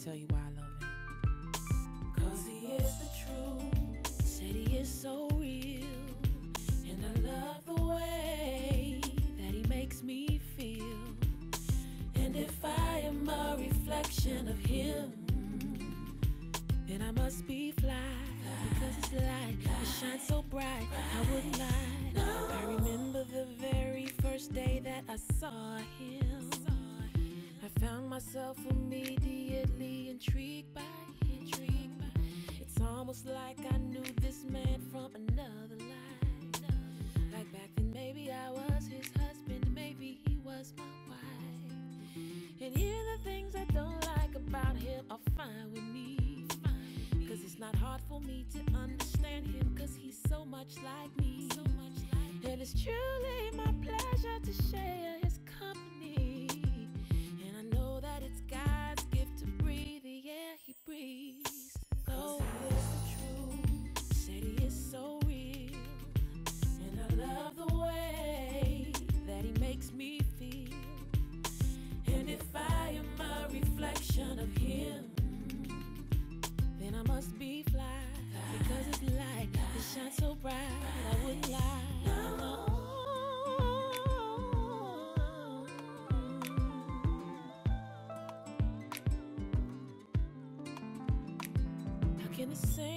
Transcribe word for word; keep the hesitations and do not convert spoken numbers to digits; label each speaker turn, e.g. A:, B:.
A: tell you why I love him. Cause he is the truth. Said he is so real. And I love the way that he makes me feel. And if I am a reflection of him, then I must be fly. Because his light, it shines so bright, I wouldn't lie. I remember the very first day that I saw him. I found myself immediately intrigued by him. It's almost like I knew this man from another life. Like back then, maybe I was his husband, maybe he was my wife. And here the things I don't like about him are fine with me. Cause it's not hard for me to understand him, cause he's so much like me. And it's truly my pleasure to share his company. And I know that it's God's gift to breathe the air he breathes. Oh, he is the truth. Said he is so real. And I love the way that he makes me feel. And if I am a reflection of him, then I must be fly. Because his light, it shines so bright, I wouldn't lie. No. How can the same